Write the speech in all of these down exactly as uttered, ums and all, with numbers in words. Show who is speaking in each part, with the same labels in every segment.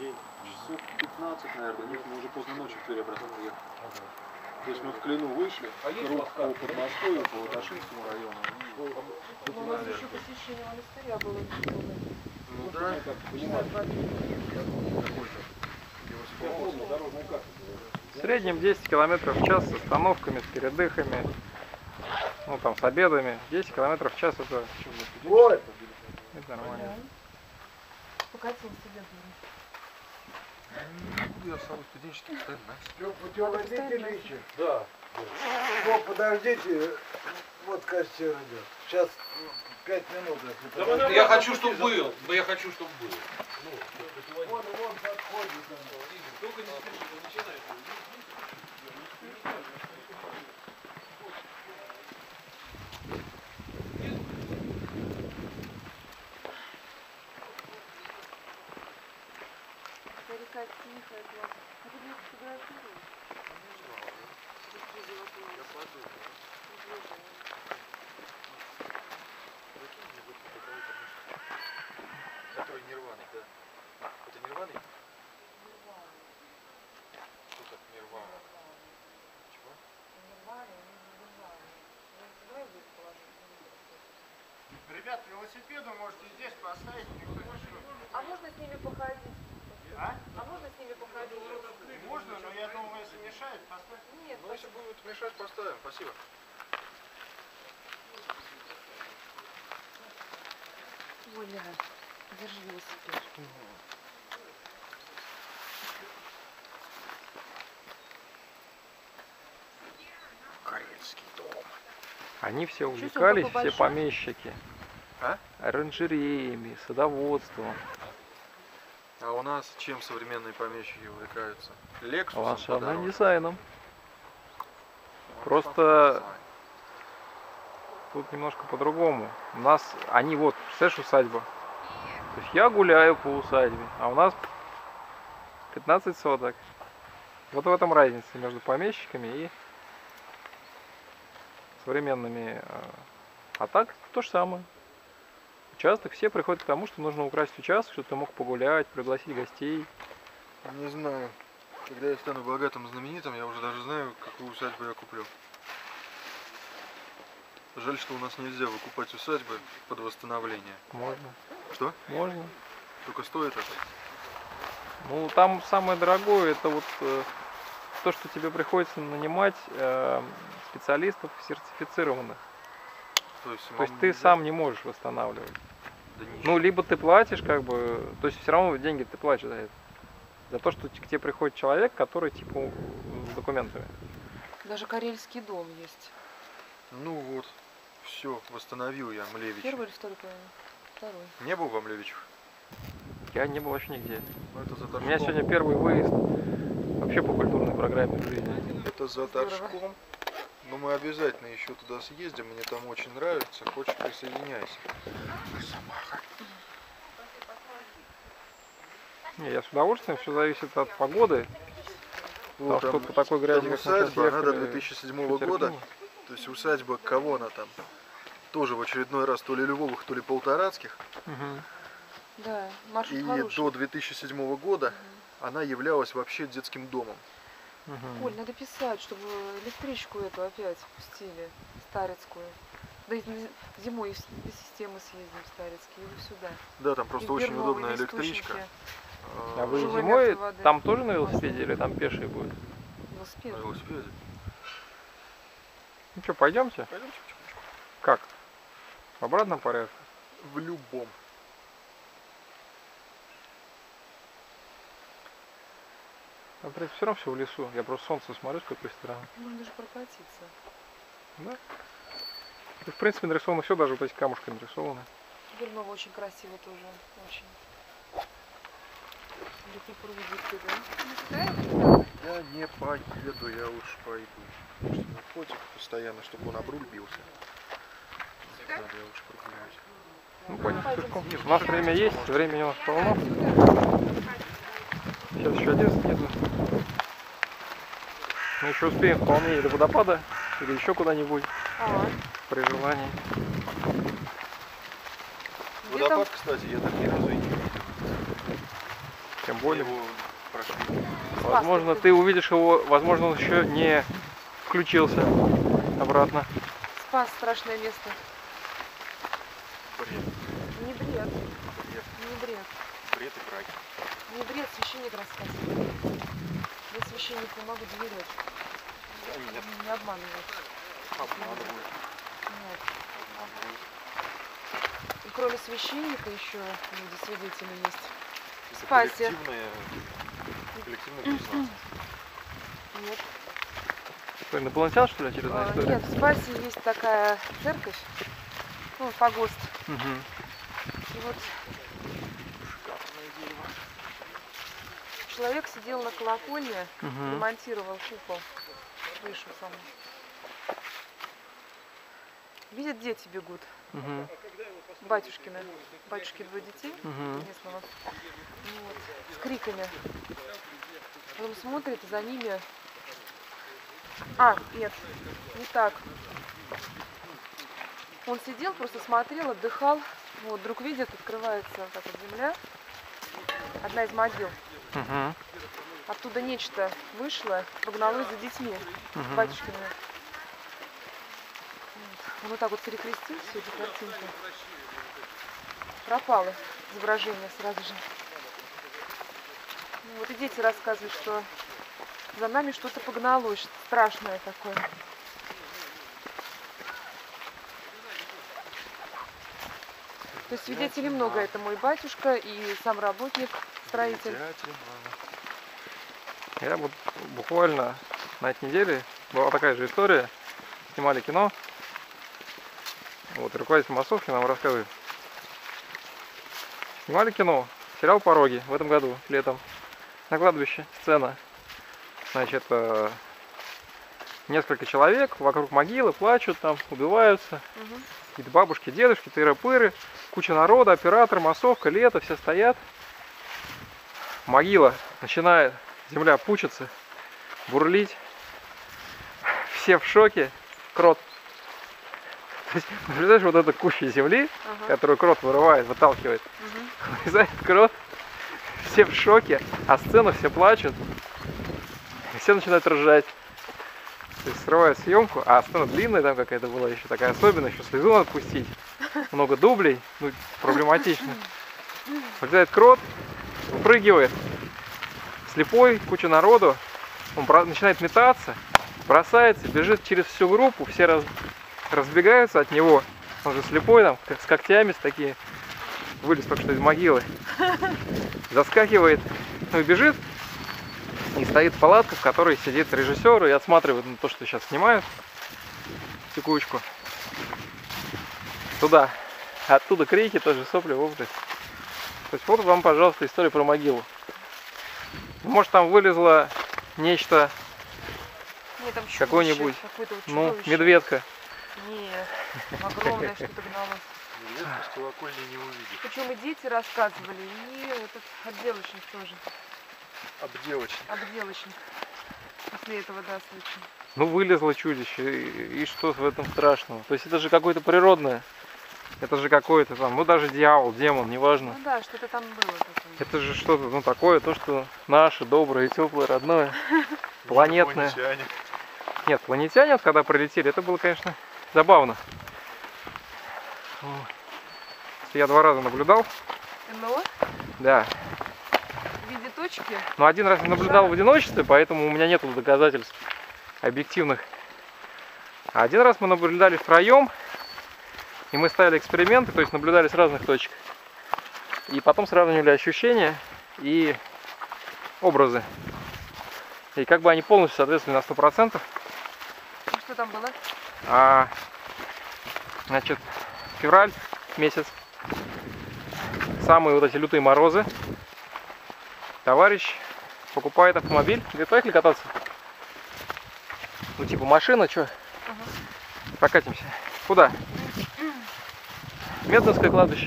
Speaker 1: день. Часов пятнадцать, наверное, нет, мы уже поздно ночью в Тверь обратно приехали. То есть мы в Клину вышли, круг по Подмосковью, по Латашинскому району.
Speaker 2: Но у нас еще посещение монастыря было.
Speaker 1: Ну да.
Speaker 3: В среднем десять километров в час с остановками, с передыхами, ну там с обедами. десять километров в час это, это нормально.
Speaker 2: Покатил себе.
Speaker 1: Я самый студенческий постоянно,
Speaker 4: Что, путеводитель?
Speaker 1: Да.
Speaker 4: Ну, подождите, вот костер идет. Сейчас пять минут. Если
Speaker 1: Да я хочу, чтобы был. Но я хочу, чтобы был.
Speaker 4: вон, вон подходит.
Speaker 1: Только не спеши, начинай.
Speaker 2: Река тихая, классно. А ты меня фотографируешь?
Speaker 1: Я смотрю. Который Нирваный, да? Это Нирваный? Что так Нирвана? Чего?
Speaker 4: Ребят, велосипеды можете здесь поставить, никто не шумит.
Speaker 2: А можно с ними походить?
Speaker 4: А?
Speaker 2: А можно с ними походить?
Speaker 4: Можно, но я думаю, если мешает, поставь.
Speaker 2: Нет,
Speaker 1: Ну, если будут мешать, поставим. Спасибо.
Speaker 2: Оля, держи велосипед.
Speaker 1: Карельский дом.
Speaker 3: Они все
Speaker 2: Чувствую,
Speaker 3: увлекались,
Speaker 2: такой
Speaker 3: все
Speaker 2: большой.
Speaker 3: помещики,
Speaker 1: А?
Speaker 3: оранжереями, садоводством,
Speaker 1: А у нас чем современные помещики увлекаются? Лексусом
Speaker 3: ландшафтным
Speaker 1: подороже.
Speaker 3: дизайном. Просто тут немножко по-другому. У нас, они вот, представляешь, усадьба. То есть я гуляю по усадьбе, а у нас пятнадцать соток. Вот в этом разница между помещиками и современными. А так то же самое. Участок, все приходят к тому, что нужно украсить участок, чтобы ты мог погулять, пригласить гостей.
Speaker 1: Не знаю. Когда я стану богатым и знаменитым, я уже даже знаю, какую усадьбу я куплю. Жаль, что у нас нельзя выкупать усадьбы под восстановление.
Speaker 3: Можно.
Speaker 1: Что?
Speaker 3: Можно.
Speaker 1: Только стоит это?
Speaker 3: Ну, там самое дорогое, это вот э, то, что тебе приходится нанимать э, специалистов сертифицированных.
Speaker 1: То есть,
Speaker 3: То есть ты сам не можешь восстанавливать.
Speaker 1: Да не
Speaker 3: Ну, либо ты платишь, как бы, то есть все равно деньги ты платишь за это. За то, что к тебе приходит человек, который, типа, с документами.
Speaker 2: Даже карельский дом есть.
Speaker 1: Ну вот, все, восстановил я Млевича.
Speaker 2: Первый или второй, по-моему? Второй.
Speaker 1: Не был во Млевичах?
Speaker 3: Я не был вообще нигде.
Speaker 1: Ну, это за
Speaker 3: У меня
Speaker 1: Торжком.
Speaker 3: сегодня первый выезд вообще по культурной программе в жизни.
Speaker 1: Это за
Speaker 2: Здорово.
Speaker 1: Торжком. Но мы обязательно еще туда съездим, мне там очень нравится. Хочешь, присоединяйся.
Speaker 3: Не, я с удовольствием, все зависит от погоды.
Speaker 1: Вот
Speaker 3: Потому
Speaker 1: там,
Speaker 3: что по такой грязи,
Speaker 1: там
Speaker 3: как мы сейчас
Speaker 1: усадьба, она до
Speaker 3: ехали,
Speaker 1: две тысячи седьмого
Speaker 3: потерпимо.
Speaker 1: года. То есть усадьба, кого она там? Тоже в очередной раз то ли Львовых, то ли Полторацких.
Speaker 3: Мгм.
Speaker 2: Да, маршрут
Speaker 1: И
Speaker 2: хороший.
Speaker 1: до две тысячи седьмого года она являлась вообще детским домом.
Speaker 3: Мгм.
Speaker 2: Оль, надо писать, чтобы электричку эту опять пустили, Старицкую. Да и зимой из из системы съездим в Старицкий или сюда.
Speaker 1: Да, там
Speaker 2: И
Speaker 1: просто
Speaker 2: в
Speaker 1: очень
Speaker 2: Берновые
Speaker 1: удобная
Speaker 2: источники.
Speaker 1: электричка.
Speaker 3: А вы
Speaker 2: Живой
Speaker 3: зимой
Speaker 2: мертвой воды.
Speaker 3: там тоже на велосипеде или там пешие будет?
Speaker 2: Велосипед.
Speaker 1: На велосипеде.
Speaker 3: Ну что, пойдемте?
Speaker 1: Пойдемте потихонечку.
Speaker 3: Как? В обратном порядке?
Speaker 1: В любом.
Speaker 3: А, в принципе, все равно все в лесу. Я просто солнце смотрю с какой стороны.
Speaker 2: Можно даже прокатиться.
Speaker 3: Да? И, в принципе, нарисовано все, даже вот эти камушки нарисованы.
Speaker 2: Берново очень красиво тоже. Очень. Где-то прудики, да?
Speaker 1: Я не поеду, я уж пойду. Потому что мне котик постоянно, чтобы он об руль бился. Надо, я уж прогуляюсь.
Speaker 3: Ну, пойдем пешком. У нас время есть, времени у нас полно. Сейчас еще одиннадцать нету. Мы еще успеем вполне до водопада или еще куда-нибудь
Speaker 2: А,
Speaker 3: при желании.
Speaker 2: где там?
Speaker 1: Водопад, кстати, я так ни разу и не видел.
Speaker 3: Тем тем более.
Speaker 1: Его прошли.
Speaker 3: Возможно, ты увидишь его, возможно, он еще не включился обратно.
Speaker 2: Спас страшное место.
Speaker 1: Бред.
Speaker 2: Не бред.
Speaker 1: Бред.
Speaker 2: Не бред.
Speaker 1: Бред и браки.
Speaker 2: Не бред, священник рассказывает. Я священнику могу доверять.
Speaker 1: Да нет.
Speaker 2: Не обманывает.
Speaker 1: Обманывают.
Speaker 2: Нет.
Speaker 1: Обманывают.
Speaker 2: И кроме священника еще люди свидетели есть.
Speaker 1: Это
Speaker 2: Спасе.
Speaker 1: коллективная, коллективная галлюцинация.
Speaker 2: Нет.
Speaker 3: Что, инопланетян, что ли, очередная
Speaker 2: А,
Speaker 3: история?
Speaker 2: Нет, в Спасе есть такая церковь, ну, погост.
Speaker 3: Мгм.
Speaker 2: И вот человек сидел на колокольне,
Speaker 3: Мгм.
Speaker 2: ремонтировал купол, выше саму. Видят, дети бегут.
Speaker 3: Мгм.
Speaker 2: Батюшкины. Батюшки двое детей
Speaker 3: Мгм.
Speaker 2: местного. Ну вот, с криками. Потом смотрит, и за ними... А, нет, не так. Он сидел, просто смотрел, отдыхал. Вот, вдруг видит, открывается вот так вот земля. Одна из могил.
Speaker 3: Мгм.
Speaker 2: Оттуда нечто вышло, погналось за детьми,
Speaker 3: Мгм.
Speaker 2: батюшкиными. Вот. Он вот так вот перекрестил всю эту картинку. Пропало изображение сразу же. Ну, вот и дети рассказывают, что за нами что-то погналось, что-то страшное такое. То есть свидетелей много этому, и батюшка, и сам работник, строитель.
Speaker 3: Я вот буквально на этой неделе была такая же история. Снимали кино. Вот, руководитель массовки нам рассказывает. Снимали кино. Сериал «Пороги» в этом году, летом. На кладбище. Сцена. Значит, э, несколько человек вокруг могилы плачут там, убиваются.
Speaker 2: Мгм.
Speaker 3: Какие-то бабушки, дедушки, тыры-пыры. Куча народа, оператор, массовка, лето, все стоят. Могила начинает, земля пучится, бурлить. Все в шоке. Крот. То есть, представляешь, вот эта куча земли,
Speaker 2: Ага.
Speaker 3: которую крот вырывает, выталкивает.
Speaker 2: Мгм.
Speaker 3: Вылезает крот. Все в шоке, а сцена все плачут. И все начинают ржать. То есть срывают съемку, а сцена длинная там какая-то была еще такая особенная, еще слезу надо пустить. Много дублей, ну, проблематично. Вылезает крот, выпрыгивает. Слепой, куча народу. Он бра- начинает метаться, бросается, бежит через всю группу, все раз- разбегаются от него. Он же слепой там, как с когтями, с такие. Вылез только что из могилы. Заскакивает, ну и бежит. И стоит палатка, в которой сидит режиссер и отсматривает на то, что сейчас снимают. Текучку. Туда. Оттуда крики, тоже сопли, вопли. То есть вот вам, пожалуйста, история про могилу. Может, там вылезло нечто,
Speaker 2: Нет, там чудище,
Speaker 3: какое-нибудь,
Speaker 2: какое-то вот
Speaker 3: ну,
Speaker 2: чудовище.
Speaker 3: медведка.
Speaker 2: Нет, там огромное что-то гналось.
Speaker 1: Медведку с колокольни не увидишь.
Speaker 2: Причем и дети рассказывали, и этот отделочник тоже.
Speaker 1: Обделочник.
Speaker 2: Обделочник. После этого, да, случай.
Speaker 3: Ну, вылезло чудище, и, и что в этом страшного? То есть это же какое-то природное. Это же какой-то там, ну даже дьявол, демон, неважно.
Speaker 2: Ну да, что-то там было такое.
Speaker 3: Это же что-то, ну такое, то, что наше, доброе, теплое, родное, планетное.
Speaker 1: Инопланетяне.
Speaker 3: Нет, планетяне, вот когда прилетели, это было, конечно, забавно. Вот. Я два раза наблюдал,
Speaker 2: НЛО
Speaker 3: да.
Speaker 2: в виде точки.
Speaker 3: Но один раз я наблюдал в одиночестве, поэтому у меня нету доказательств объективных. А один раз мы наблюдали втроем, и мы ставили эксперименты, то есть наблюдали с разных точек. И потом сравнивали ощущения и образы. И как бы они полностью соответствовали на сто процентов.
Speaker 2: Ну, что там было?
Speaker 3: А, значит, февраль месяц. Самые вот эти лютые морозы. Товарищ покупает автомобиль. Говорит, поехали кататься. Ну типа машина, что?
Speaker 2: Ага.
Speaker 3: Прокатимся. Куда? Медновское кладбище.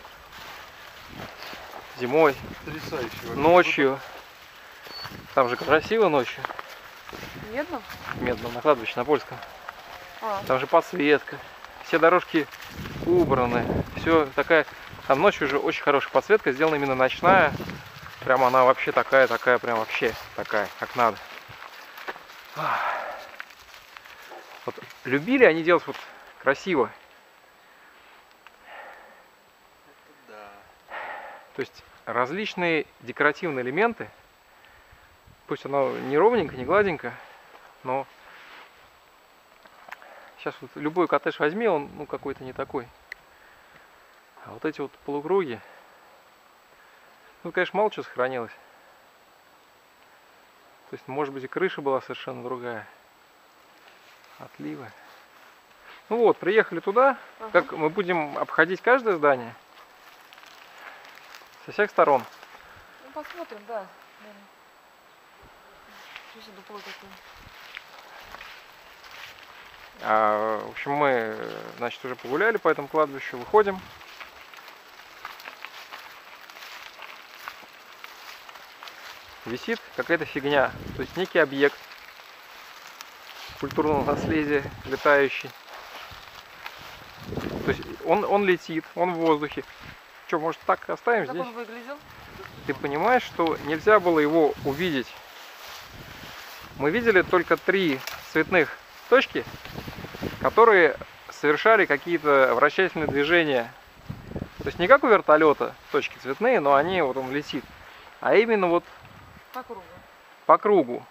Speaker 3: Зимой,
Speaker 1: Потрясающе.
Speaker 3: ночью. Там же красиво ночью.
Speaker 2: Медно?
Speaker 3: В Медном, на кладбище, на Польском.
Speaker 2: А,
Speaker 3: Там же подсветка. Все дорожки убраны. Все такая. Там ночью уже очень хорошая подсветка, сделана именно ночная. Прям она вообще такая, такая, прям вообще такая, как надо. Вот любили они делать вот красиво.
Speaker 1: Да.
Speaker 3: То есть различные декоративные элементы, пусть оно не ровненько, не гладенько, но сейчас вот любой коттедж возьми, он ну какой-то не такой. А вот эти вот полукруги, ну, конечно, мало чего сохранилось. То есть, может быть, и крыша была совершенно другая. Отливы. Ну вот, приехали туда.
Speaker 2: Ага.
Speaker 3: Как мы будем обходить каждое здание? Со всех сторон.
Speaker 2: Ну, посмотрим, да. Наверное. Что за дупло такое?
Speaker 3: А, в общем, мы, значит, уже погуляли по этому кладбищу, выходим. Висит какая-то фигня, то есть некий объект культурного наследия летающий. То есть он, он летит, он в воздухе. Что, может так оставим
Speaker 2: Как
Speaker 3: здесь?
Speaker 2: он выглядел?
Speaker 3: Ты понимаешь, что нельзя было его увидеть. Мы видели только три цветных точки, которые совершали какие-то вращательные движения. То есть не как у вертолета точки цветные, но они, вот он летит. А именно вот
Speaker 2: По кругу.
Speaker 3: по кругу.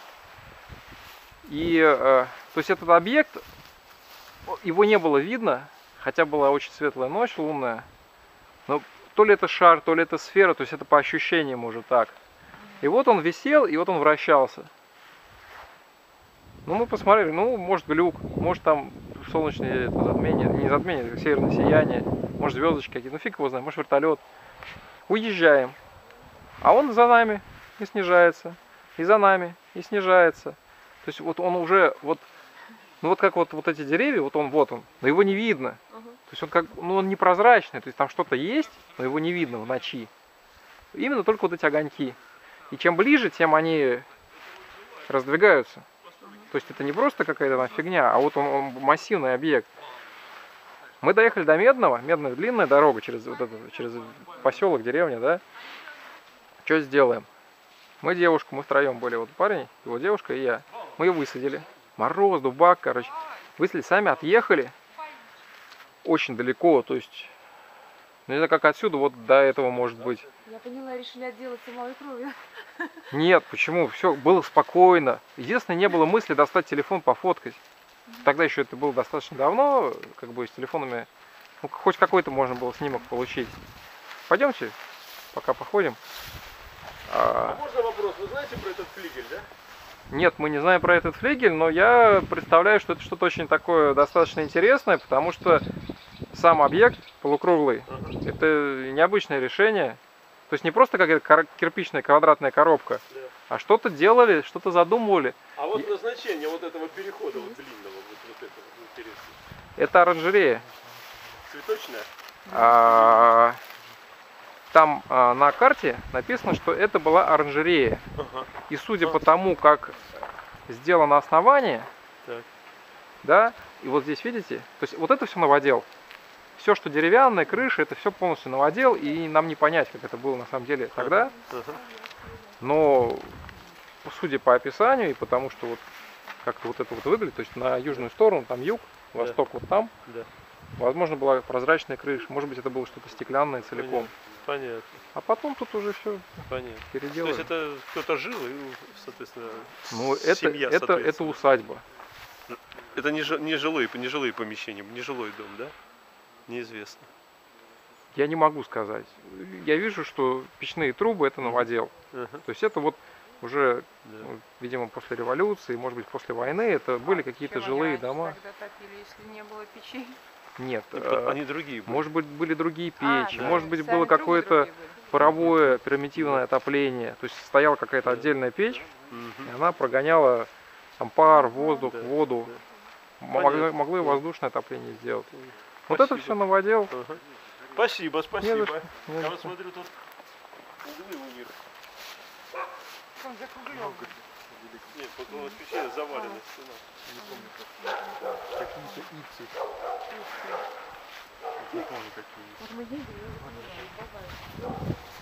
Speaker 3: И э, то есть этот объект, его не было видно, хотя была очень светлая ночь, лунная. Но то ли это шар, то ли это сфера, то есть это по ощущениям уже так. И вот он висел, и вот он вращался. Ну мы посмотрели, ну может глюк, может там солнечное это затмение, не затмение, это северное сияние, может звездочки какие-то, ну фиг его знает, может вертолет. Уезжаем. А он за нами и снижается, и за нами и снижается. То есть вот он уже вот, ну вот как вот, вот эти деревья, вот он вот он, но его не видно.
Speaker 2: Ага.
Speaker 3: То есть он как, ну он непрозрачный, то есть там что-то есть, но его не видно в ночи. Именно только вот эти огоньки. И чем ближе, тем они раздвигаются. То есть это не просто какая-то там фигня, а вот он, он массивный объект. Мы доехали до Медного, Медная длинная дорога через вот это, через поселок, деревня, да. Что сделаем? Мы девушку, мы втроем были, вот парень, его девушка и я. Мы ее высадили. Мороз, дубак, короче. Высадили, сами отъехали. Очень далеко, то есть, ну не знаю, как отсюда вот до этого может быть.
Speaker 2: Я поняла, решили отделаться малой кровью.
Speaker 3: Нет, почему? Все было спокойно. Единственное, не было мысли достать телефон, пофоткать. Тогда еще это было достаточно давно, как бы с телефонами, ну, хоть какой-то можно было снимок получить. Пойдемте, пока походим.
Speaker 1: А
Speaker 3: А,
Speaker 1: можно вопрос? Вы знаете про этот флигель, да?
Speaker 3: Нет, мы не знаем про этот флигель, но я представляю, что это что-то очень такое достаточно интересное, потому что сам объект полукруглый,
Speaker 1: Ага.
Speaker 3: это необычное решение. То есть не просто какая-то кар- кирпичная квадратная коробка,
Speaker 1: Да.
Speaker 3: а что-то делали, что-то задумывали.
Speaker 1: А вот назначение вот этого перехода вот длинного, вот, вот этого интересно.
Speaker 3: Это оранжерея.
Speaker 1: Цветочная?
Speaker 3: А, там а, на карте написано, что это была оранжерея.
Speaker 1: Ага.
Speaker 3: И судя
Speaker 1: А.
Speaker 3: по тому, как сделано основание,
Speaker 1: Так.
Speaker 3: да, и вот здесь видите, то есть вот это все новодел. Все, что деревянная, крыша, это все полностью новодел, и нам не понять, как это было на самом деле тогда.
Speaker 1: Ага.
Speaker 3: Но судя по описанию и потому, что вот как-то вот это вот выглядит, то есть на южную сторону, там юг, восток вот там,
Speaker 1: Да.
Speaker 3: возможно, была прозрачная крыша, может быть, это было что-то стеклянное целиком.
Speaker 1: Понятно.
Speaker 3: А потом тут уже все
Speaker 1: Понятно. То
Speaker 3: переделали.
Speaker 1: есть это кто-то жил и, соответственно,
Speaker 3: Ну, это,
Speaker 1: семья,
Speaker 3: это, это
Speaker 1: соответственно.
Speaker 3: усадьба.
Speaker 1: Это не, жи- не жилые, не жилые помещения, не жилой дом, да? Неизвестно.
Speaker 3: Я не могу сказать. Я вижу, что печные трубы это новодел.
Speaker 1: Ага.
Speaker 3: То есть это вот уже,
Speaker 1: Да.
Speaker 3: ну, видимо, после революции, может быть, после войны, это были какие-то
Speaker 5: Чем
Speaker 3: жилые
Speaker 5: они раньше
Speaker 3: дома.
Speaker 5: тогда топили, если не было печей?
Speaker 3: Нет,
Speaker 1: Ну,
Speaker 3: э,
Speaker 1: Они другие были.
Speaker 3: может быть, были другие
Speaker 5: А,
Speaker 3: печи,
Speaker 1: да.
Speaker 3: может быть,
Speaker 5: сами
Speaker 3: было
Speaker 5: трубы
Speaker 3: какое-то
Speaker 5: другие были.
Speaker 3: паровое примитивное отопление. То есть стояла какая-то
Speaker 1: Да.
Speaker 3: отдельная печь,
Speaker 1: Мгм.
Speaker 3: и она прогоняла там пар, воздух,
Speaker 1: Да,
Speaker 3: воду.
Speaker 1: да.
Speaker 3: Могло,
Speaker 1: Понятно.
Speaker 3: могло и
Speaker 1: Да.
Speaker 3: воздушное отопление сделать. Вот это
Speaker 1: Спасибо.
Speaker 3: все новодел.
Speaker 1: Ага. Спасибо,
Speaker 3: Не
Speaker 1: спасибо.
Speaker 3: за что, не
Speaker 1: Я
Speaker 3: за
Speaker 1: вот
Speaker 3: что.
Speaker 1: смотрю, тут углы у них.
Speaker 5: Он закруглен.
Speaker 1: Нет, потом ощущение завалена стена.
Speaker 3: Какие-то ипсы.
Speaker 1: Не помню, какие.
Speaker 2: Вот мы ездили, и вот мы, да, бывает.